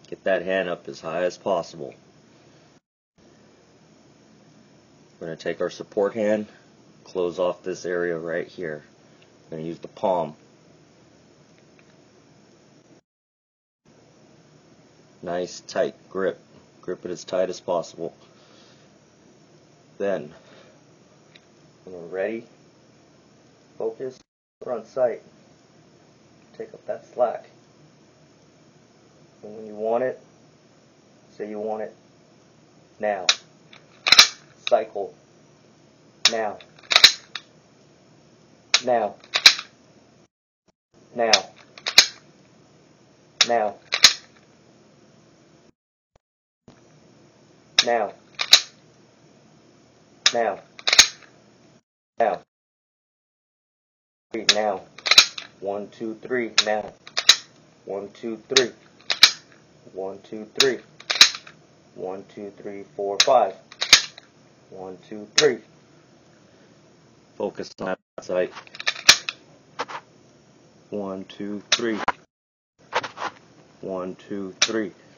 Get that hand up as high as possible. We're going to take our support hand, close off this area right here. We're going to use the palm. Nice tight grip. Grip it as tight as possible. Then, when we're ready, focus, front sight. Take up that slack. And when you want it, say you want it now. Cycle. Now. Now. Now. Now. Now. Now. Now. Now. 1, 2, 3. Now. 1, 2, 3. 1, 2, 3. 1, 2, 3, 4, 5. 1, 2, 3. Focus on that sight. 1, 2, 3. 1, 2, 3.